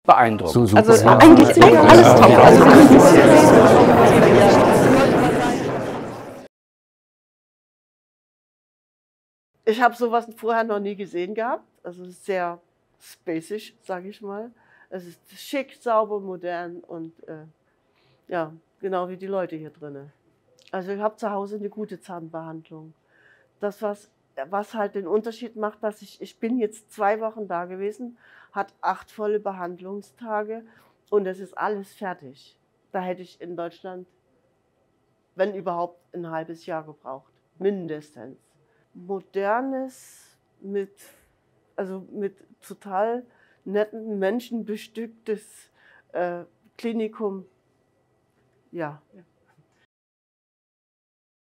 beeindruckt. So super. Also eigentlich alles top. Ich habe sowas vorher noch nie gesehen gehabt. Also es ist sehr spacisch, sage ich mal. Es ist schick, sauber, modern und ja, genau wie die Leute hier drinnen. Also ich habe zu Hause eine gute Zahnbehandlung. Das, was halt den Unterschied macht, dass ich bin jetzt 2 Wochen da gewesen, hat 8 volle Behandlungstage und es ist alles fertig. Da hätte ich in Deutschland, wenn überhaupt, ein halbes Jahr gebraucht, mindestens. Modernes, mit total netten Menschen bestücktes Klinikum, ja.